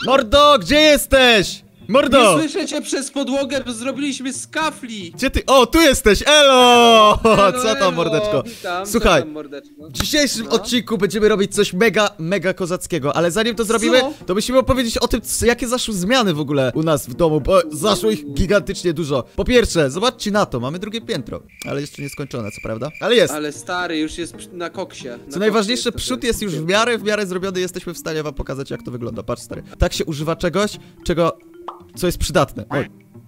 Mordo, gdzie jesteś? Mordo! Nie słyszę cię przez podłogę, bo zrobiliśmy z kafli. Gdzie ty? O, tu jesteś! Elo! Co tam, mordeczko? Witam, Słuchaj, co tam, mordeczko? w dzisiejszym odcinku będziemy robić coś mega kozackiego, ale zanim to zrobimy, to musimy opowiedzieć o tym, jakie zaszły zmiany w ogóle u nas w domu, bo zaszło ich gigantycznie dużo. Po pierwsze, zobaczcie na to, mamy drugie piętro, ale jeszcze nie skończone, co prawda? Ale jest. Ale stary, już jest na koksie. Co najważniejsze, przód jest już w miarę zrobiony, jesteśmy w stanie wam pokazać, jak to wygląda. Patrz, stary. Tak się używa czegoś, co jest przydatne. Oj.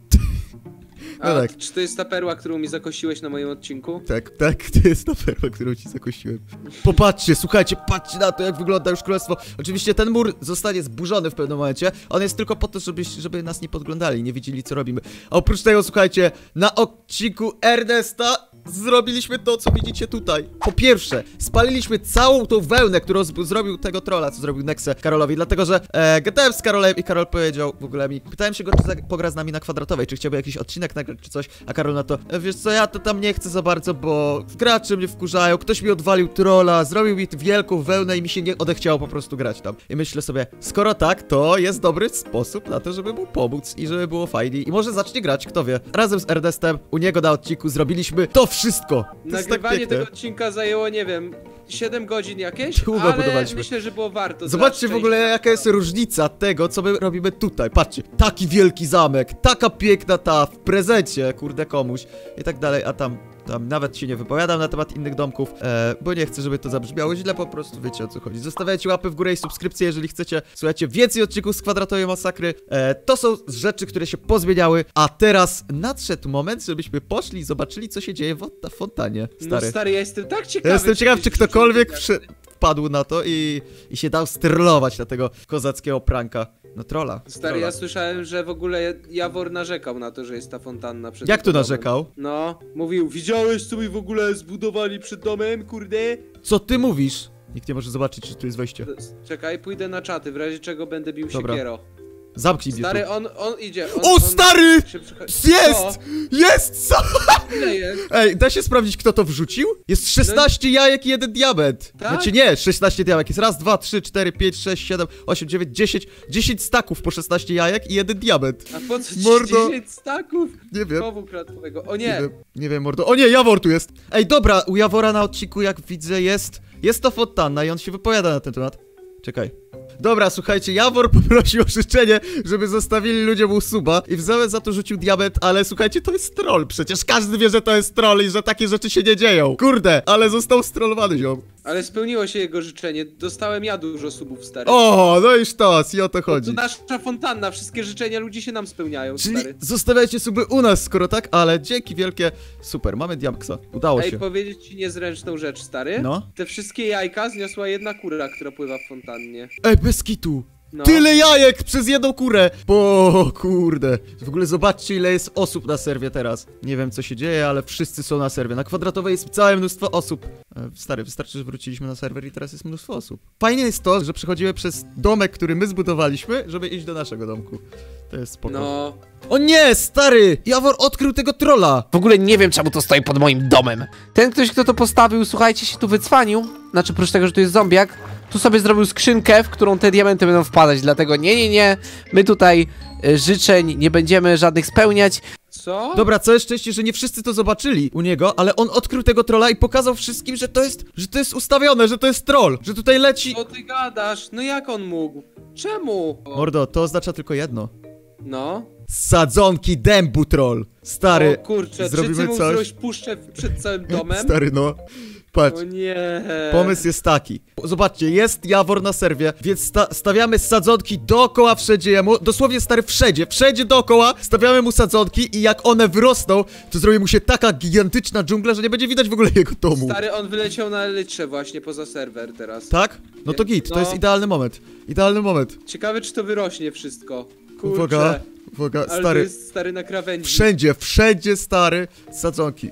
A, no tak. czy to jest ta perła, którą mi zakosiłeś na moim odcinku? Tak, to jest ta perła, którą ci zakosiłem. Popatrzcie, słuchajcie, patrzcie na to, jak wygląda już królestwo. Oczywiście ten mur zostanie zburzony w pewnym momencie. On jest tylko po to, żeby nas nie podglądali, nie widzieli, co robimy. A oprócz tego, słuchajcie, na odcinku Ernesta zrobiliśmy to, co widzicie tutaj. Po pierwsze, spaliliśmy całą tą wełnę, którą zrobił tego trolla, co zrobił Nexe Karolowi, dlatego że gadałem z Karolem i Karol powiedział w ogóle mi, pytałem się go, czy pogra z nami na kwadratowej, czy chciałby jakiś odcinek nagrać, czy coś, a Karol na to, wiesz co, ja to tam nie chcę za bardzo, bo gracze mnie wkurzają, ktoś mi odwalił trolla, zrobił mi wielką wełnę i mi się nie odechciało po prostu grać tam. I myślę sobie, skoro tak, to jest dobry sposób na to, żeby mu pomóc i żeby było fajnie i może zacznie grać, kto wie. Razem z Ernestem, u niego na odcinku zrobiliśmy to wszystko. To Nagrywanie tak tego odcinka zajęło, nie wiem, 7 godzin jakieś, Długo ale budowaliśmy. myślę, że było warto. Zobaczcie w ogóle, jaka jest różnica tego, co my robimy tutaj. Patrzcie, taki wielki zamek, taka piękna ta w prezencie, kurde, komuś i tak dalej, a tam nawet się nie wypowiadam na temat innych domków, bo nie chcę, żeby to zabrzmiało źle, po prostu wiecie, o co chodzi. Zostawiajcie łapy w górę i subskrypcje, jeżeli chcecie, słuchajcie, więcej odcinków z Kwadratowej Masakry. To są rzeczy, które się pozmieniały, a teraz nadszedł moment, żebyśmy poszli i zobaczyli, co się dzieje w fontanie, stary. No stary, ja jestem tak ciekawy. Ja jestem ciekaw, czy ktokolwiek wpadł na to i się dał strollować na tego kozackiego pranka. No trolla. Stary, ja słyszałem, że w ogóle Jawor narzekał na to, że jest ta fontanna przed Jak to domem. narzekał? No, mówił, widziałeś, co mi w ogóle zbudowali przed domem, kurde? Co ty mówisz? Nikt nie może zobaczyć, czy tu jest wejście. Czekaj, pójdę na czaty, w razie czego będę bił Dobra. siekiero. Zamknij mnie Stary, tu. on idzie. O, stary! Jest! Jest! Co? Ile jest? Ej, da się sprawdzić, kto to wrzucił? Jest 16 jajek i 1 diament. Tak? Znaczy nie, 16 diamek. Jest raz, 2, 3, 4, 5, 6, 7, 8, 9, 10. 10 staków po 16 jajek i 1 diament. A po co ci Mordo. 10 staków? Nie wiem. Chowu klatowego. O nie! Nie wiem, mordo. O nie, Jawor tu jest. Ej, dobra, u Jawora na odcinku, jak widzę, jest to fontanna i on się wypowiada na ten temat. Czekaj. Dobra, słuchajcie, Jawor poprosił o życzenie, żeby zostawili ludziom mu suba i w zamian za to rzucił diament, ale słuchajcie, to jest troll. Przecież każdy wie, że to jest troll i że takie rzeczy się nie dzieją. Kurde, ale został strollowany, ziom. Ale spełniło się jego życzenie. Dostałem ja dużo subów, stary. O, no i sztos, i o to To chodzi. nasza fontanna, wszystkie życzenia ludzi się nam spełniają, Czyli stary. zostawiajcie suby u nas, skoro tak, ale dzięki wielkie. Super, mamy diamksa. Udało Ej, się. powiedzieć ci niezręczną rzecz, stary? No. Te wszystkie jajka zniosła jedna kura, która pływa w fontannie. Ej, bez kitu. No. Tyle jajek przez jedną kurę! O kurde. W ogóle zobaczcie, ile jest osób na serwie teraz. Nie wiem, co się dzieje, ale wszyscy są na serwie. Na Kwadratowej jest całe mnóstwo osób. Stary, wystarczy, że wróciliśmy na serwer i teraz jest mnóstwo osób. Fajnie jest to, że przechodzimy przez domek, który my zbudowaliśmy, żeby iść do naszego domku. To jest spoko. No. O nie, stary! Jawor odkrył tego trolla! W ogóle nie wiem, czemu to stoi pod moim domem. Ten ktoś, kto to postawił, słuchajcie, się tu wycwanił. Znaczy, oprócz tego, że tu jest zombiak, tu sobie zrobił skrzynkę, w którą te diamenty będą wpadać. Dlatego nie. My tutaj życzeń nie będziemy żadnych spełniać. Co? Dobra, całe szczęście, że nie wszyscy to zobaczyli u niego, ale on odkrył tego trolla i pokazał wszystkim, że to jest ustawione, że to jest troll, że tutaj leci... Co ty gadasz? No jak on mógł? Czemu? Mordo, to oznacza tylko jedno. No. Sadzonki dębu, troll. Stary, O kurczę, zrobimy czy ty mu coś? zrobić puszczę przed całym domem? Stary, no. Patrz, O nie. pomysł jest taki. Zobaczcie, jest Jawor na serwie, więc stawiamy sadzonki dookoła wszędzie jemu. Dosłownie, stary, wszędzie dookoła stawiamy mu sadzonki i jak one wyrosną, to zrobi mu się taka gigantyczna dżungla, że nie będzie widać w ogóle jego domu. Stary, on wyleciał na litrze właśnie poza serwer teraz. Tak? No to git, to No. jest idealny moment. Idealny moment. Ciekawe, czy to wyrośnie wszystko. Kurczę. Uwaga, Ale to stary. jest stary na krawędzi. Wszędzie, stary, sadzonki. Ej,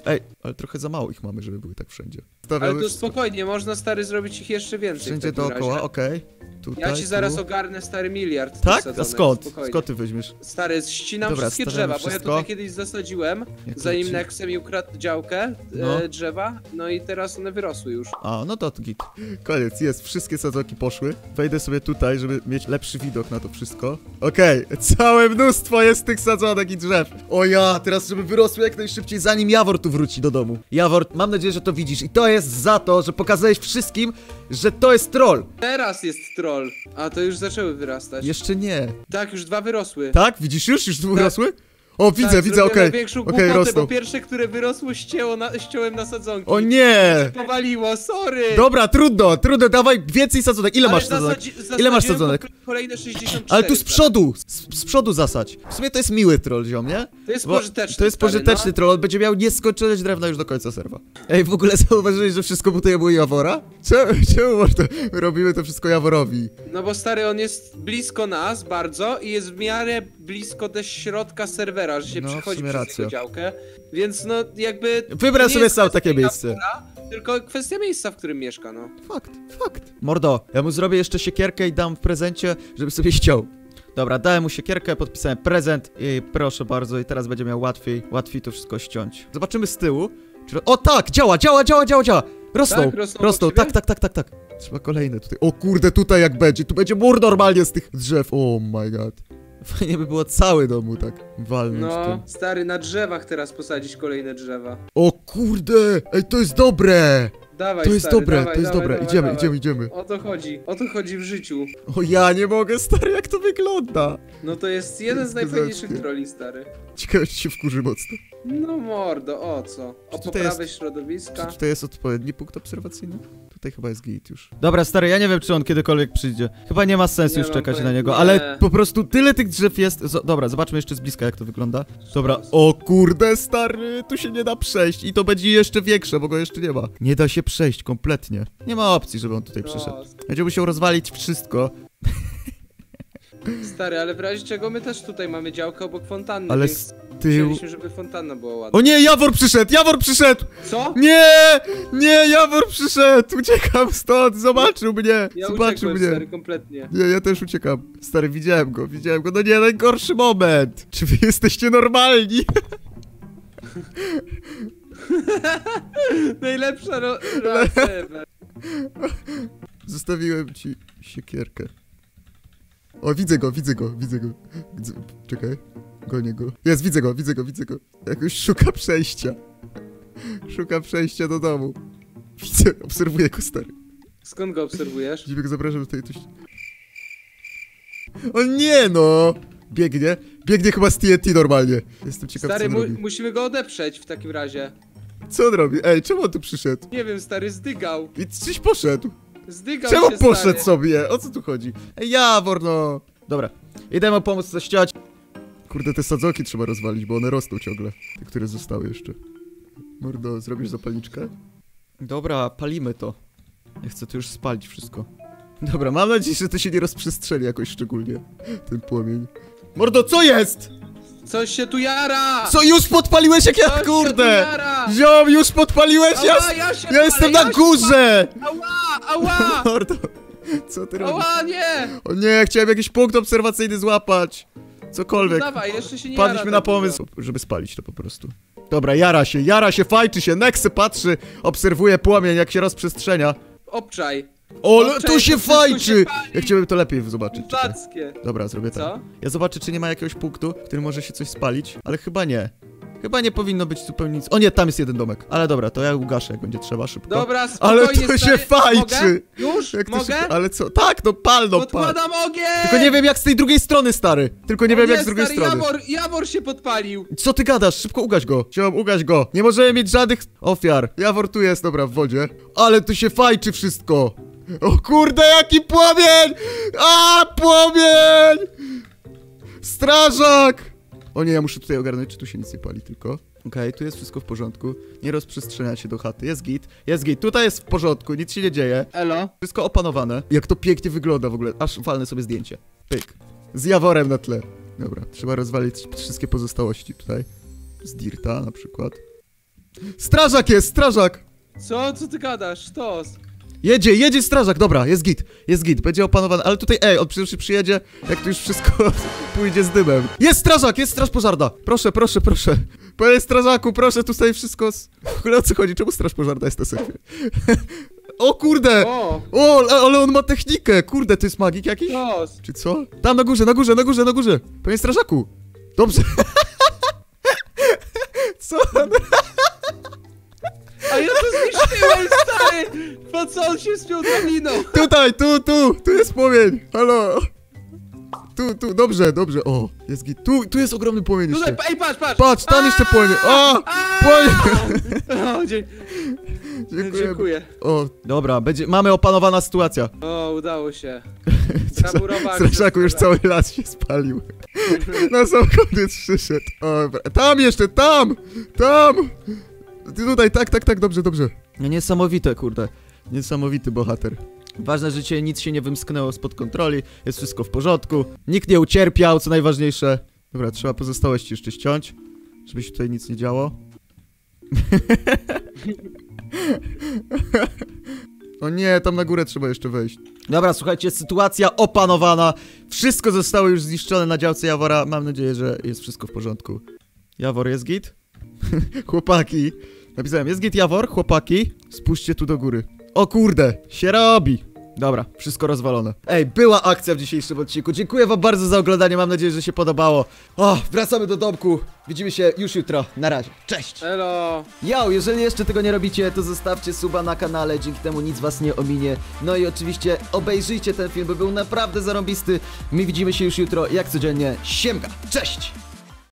Ale trochę za mało ich mamy, żeby były tak wszędzie. Ale Stawiamy to spokojnie, można stary zrobić ich jeszcze więcej. wszędzie w takim dookoła, razie. okej. Tutaj, Ja ci zaraz tu. ogarnę stary miliard. Tak? A sadzonek, skąd? spokojnie. Skąd ty weźmiesz? Stary, ścinam Dobra, wszystkie stawiamy drzewa, bo ja wszystko. tutaj kiedyś zasadziłem, Ja tu zanim ci- Nexem mi ukradł działkę, No. drzewa, no i teraz one wyrosły już. A, no to git. Koniec, jest, wszystkie sadzonki poszły. Wejdę sobie tutaj, żeby mieć lepszy widok na to wszystko. Okej, całe mnóstwo jest tych sadzonek i drzew. O ja, teraz żeby wyrosły jak najszybciej, zanim Jawor tu wróci do domu. Jawor, mam nadzieję, że to widzisz i to jest za to, że pokazałeś wszystkim, że to jest troll. Teraz jest troll, a to już zaczęły wyrastać. Jeszcze nie. Tak, już 2 wyrosły. Tak? Widzisz już? Już tu Tak. wyrosły? O, widzę, Tak, widzę, zrobiłem okej. największą Okej, głupotę, rosną. bo pierwsze, które wyrosło, ściąłem na sadzonki. O nie! Powaliło, sorry! Dobra, trudno, dawaj więcej sadzonek. Ile Ale masz sadzonek? zasadziłem Ile masz sadzonek? Kolejne 64. Ale tu z przodu, z przodu zasadź. W sumie to jest miły troll, ziom, nie? To jest Bo pożyteczne. To jest stary, pożyteczny no. troll, on będzie miał nieskończoność drewna już do końca serwa. Ej, w ogóle zauważyłeś, że wszystko budujemy Jawora? Czemu można? Robimy to wszystko Jaworowi. No bo stary, on jest blisko nas bardzo i jest w miarę blisko też środka serwera, że się No, w przechodzi sumie przez racja. jego działkę. Więc no jakby... Wybrał nie sobie jest sam kwestia takie miejsce. Jawora, tylko kwestia miejsca, w którym mieszka, no. Fakt. Mordo, ja mu zrobię jeszcze siekierkę i dam w prezencie, żeby sobie ściął. Dobra, dałem mu siekierkę, podpisałem prezent i proszę bardzo, i teraz będzie miał łatwiej to wszystko ściąć. Zobaczymy z tyłu. O tak, działa! Rosną, Tak? Rosną obok tak. Trzeba kolejne tutaj. O kurde, tutaj jak będzie, tu będzie mur normalnie z tych drzew. Oh my god. Fajnie by było cały domu tak walnąć No, tym. stary, na drzewach teraz posadzić kolejne drzewa. O kurde, ej, to jest dobre! Dawaj, To jest stary, dobre, dawaj, to jest dawaj, dobre. dawaj. Idziemy. O to chodzi w życiu. O ja nie mogę, stary, jak to wygląda. No to jest jeden z jest najfajniejszych kozackie. trolli, stary. Ciekawe, czy się wkurzy mocno. No mordo, o co? O Czy tutaj poprawę Czy środowiska. tutaj jest odpowiedni punkt obserwacyjny? Tutaj chyba jest git już. Dobra, stary, ja nie wiem, czy on kiedykolwiek przyjdzie. Chyba nie ma sensu Nie już mam czekać na pojęcia. niego, Nie. ale po prostu tyle tych drzew jest. Dobra, zobaczmy jeszcze z bliska, jak to wygląda. Dobra, o kurde, stary, tu się nie da przejść i to będzie jeszcze większe, bo go jeszcze nie ma. Nie da się przejść kompletnie. Nie ma opcji, żeby on tutaj przyszedł. Będzie musiał rozwalić wszystko, Stary, ale w razie czego my też tutaj mamy działkę obok fontanny, ale więc z tyłu... chcieliśmy, żeby fontanna była ładna. O nie, Jawor przyszedł! Co? Nie, Jawor przyszedł! Uciekam stąd, zobaczył mnie! Ja Zobaczył uciekłem, mnie! stary, kompletnie. Nie, ja też uciekam. Stary, widziałem go. No nie, najgorszy moment! Czy wy jesteście normalni? Najlepsza relacja ever. Zostawiłem ci siekierkę. O, widzę go. Czekaj, gonię go. Jest, widzę go. Jakoś szuka przejścia. Szuka przejścia do domu. Widzę, obserwuję go, stary. Skąd go obserwujesz? Dziwek, zapraszam tutaj coś. O nie, no! Biegnie chyba z TNT normalnie. Jestem ciekaw, Stary, co on robi. musimy go odeprzeć w takim razie. Co on robi? Ej, czemu on tu przyszedł? Nie wiem, stary, zdygał. I gdzieś poszedł. Zdygał Czemu się, poszedł stary. sobie? O co tu chodzi? Ej, Jawor, no! Dobra, idę mu pomóc coś ściąć. Kurde, te sadzonki trzeba rozwalić, bo one rosną ciągle. Te, które zostały jeszcze. Mordo, zrobisz zapalniczkę? Dobra, palimy to. Ja chcę to już spalić wszystko. Dobra, mam nadzieję, że to się nie rozprzestrzeni jakoś szczególnie. Ten płomień. Mordo, co jest? Coś się tu jara! Co, już podpaliłeś jak ja, Coś się tu kurde! jara! Ziom, już podpaliłeś? Ała, ja się Ja jestem palę, na ja się górze! Ała! Mordo, co ty robisz? Ała, nie! O nie, chciałem jakiś punkt obserwacyjny złapać. Cokolwiek. Dawaj, jeszcze się nie Wpadliśmy jara na tak dużo. pomysł, żeby spalić to po prostu. Dobra, jara się, fajczy się, Nexy patrzy, obserwuje płomień, jak się rozprzestrzenia. Obczaj. O, Obczaj, tu się to wszystko fajczy! się pali. Ja chciałbym to lepiej zobaczyć. Czekaj. Zackie. Dobra, zrobię tak. Co? Ja zobaczę, czy nie ma jakiegoś punktu, w którym może się coś spalić, ale chyba nie. Chyba nie powinno być zupełnie nic. O nie, tam jest jeden domek. Ale dobra, to ja ugaszę, jak będzie trzeba, szybko. Dobra, spokojnie, Ale to się stary. fajczy! Mogę? Już? Jak to Mogę? się... Ale co? Tak, no pal, no pal. Podkładam ogień! Tylko nie wiem jak z tej drugiej strony, stary. Tylko nie wiem jak z drugiej stary, strony. Jawor się podpalił. Co ty gadasz? Szybko ugaś go. Chciałem ugaś go. Nie możemy mieć żadnych ofiar. Jawor tu jest, dobra, w wodzie. Ale tu się fajczy wszystko. O kurde, jaki płomień! A, płomień! Strażak! O nie, ja muszę tutaj ogarnąć, czy tu się nic nie pali tylko. Okej, tu jest wszystko w porządku. Nie rozprzestrzenia się do chaty. Jest git. Tutaj jest w porządku, nic się nie dzieje. Elo. Wszystko opanowane. Jak to pięknie wygląda w ogóle. Aż walnę sobie zdjęcie. Pyk. Z Jaworem na tle. Dobra, trzeba rozwalić wszystkie pozostałości tutaj. Z Dirta na przykład. Strażak jest, strażak! Co? Co ty gadasz? Sztos. Jedzie strażak, dobra, jest git, będzie opanowany, ale tutaj, on przecież przyjedzie, jak to już wszystko pójdzie z dymem. Jest straż pożarna! Proszę. Panie strażaku, proszę, tutaj wszystko... W ogóle o co chodzi? Czemu straż pożarna jest na sekwie? O kurde! O, Ale on ma technikę, kurde, to jest magik jakiś? sztos. Czy co? Tam na górze! Panie strażaku! Dobrze. Co? A ja to zniszczyłem, stary! Po co on się spiął drabiną? Tutaj, tu jest płomień, halo. Tu, dobrze, o, jest git. Tu jest ogromny płomień jeszcze. Tutaj, ej, patrz! Patrz, tam jeszcze płonie. O, płonie. O, dziękuję. O, dobra, mamy opanowana sytuacja. O, udało się. Brawurowa Strażaku już cały las się spalił. Na sam koniec przyszedł. O, dobra. Tam jeszcze, tam! Tutaj, tak, dobrze. No niesamowite, kurde. Niesamowity bohater. Ważne, że cię nic się nie wymsknęło spod kontroli, jest wszystko w porządku. Nikt nie ucierpiał, co najważniejsze. Dobra, trzeba pozostałości jeszcze ściąć, żeby się tutaj nic nie działo. O nie, tam na górę trzeba jeszcze wejść. Dobra, słuchajcie, sytuacja opanowana. Wszystko zostało już zniszczone na działce Jawora. Mam nadzieję, że jest wszystko w porządku. Jawor, jest git? Chłopaki. Napisałem, jest git Jawor, chłopaki. Spójrzcie tu do góry. O kurde, się robi. Dobra, wszystko rozwalone. Ej, była akcja w dzisiejszym odcinku. Dziękuję wam bardzo za oglądanie, mam nadzieję, że się podobało. O, wracamy do domku. Widzimy się już jutro. Na razie. Cześć. Elo. Jeżeli jeszcze tego nie robicie, to zostawcie suba na kanale, dzięki temu nic was nie ominie. No i oczywiście obejrzyjcie ten film, bo był naprawdę zarąbisty. My widzimy się już jutro, jak codziennie. Siemka, cześć!